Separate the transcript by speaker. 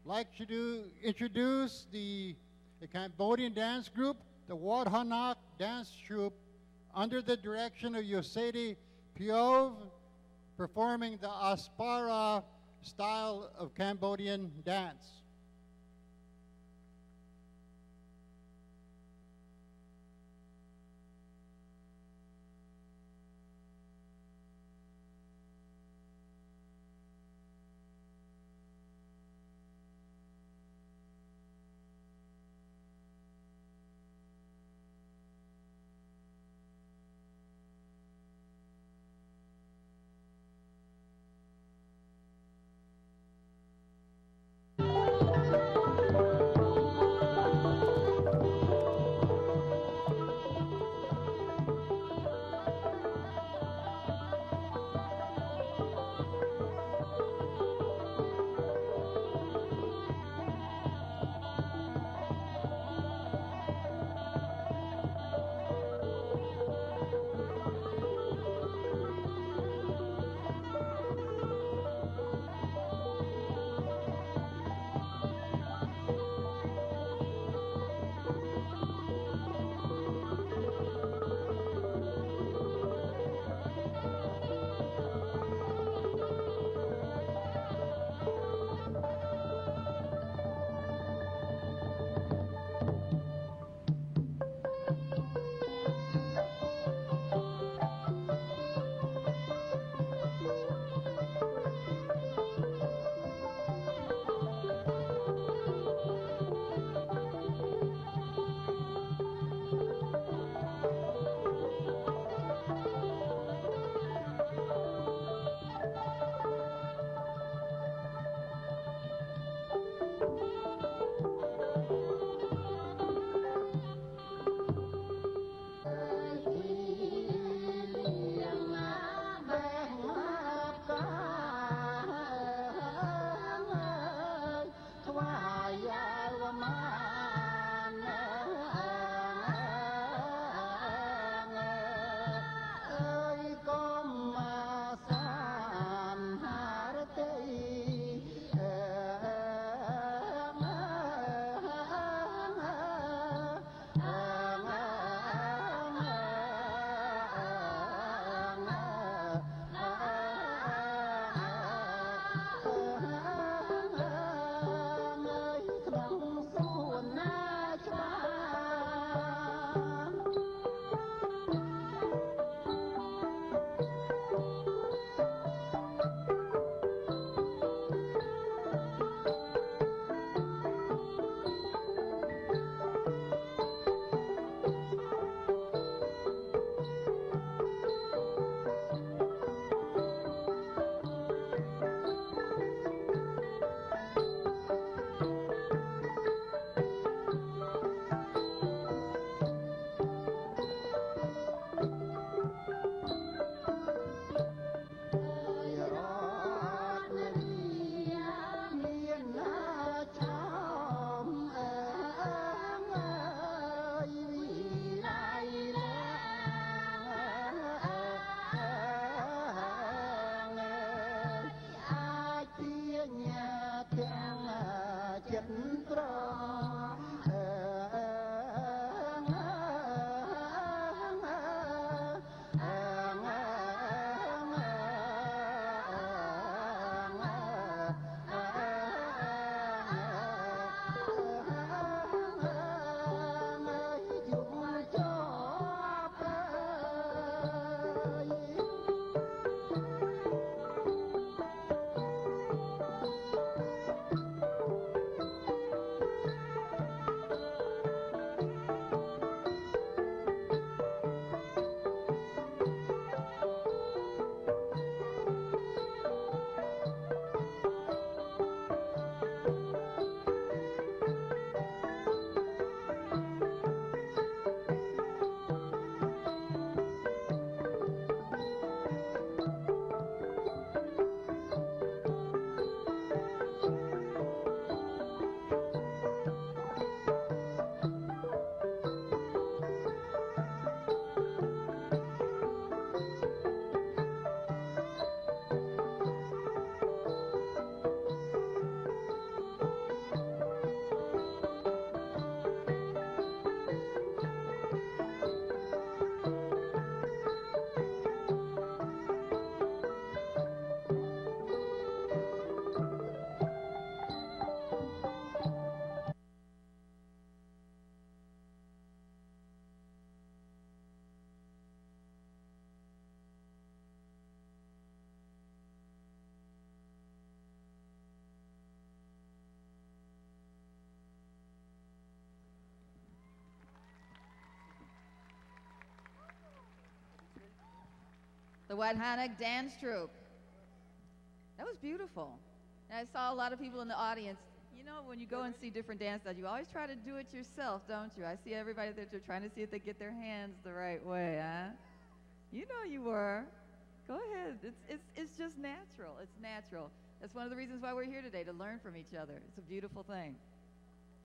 Speaker 1: like to introduce the Cambodian dance group, the Wat Hanak Dance Troupe, under the direction of Yosedi Piov, performing the Aspara style of Cambodian dance.
Speaker 2: the Wadhanak Dance Troupe. That was beautiful. And I saw a lot of people in the audience. You know, when you go and see different dance styles, you always try to do it yourself, don't you? I see everybody that they're trying to see if they get their hands the right way, huh? You know you were. Go ahead. It's just natural. It's natural. That's one of the reasons why we're here today, to learn from each other. It's a beautiful thing.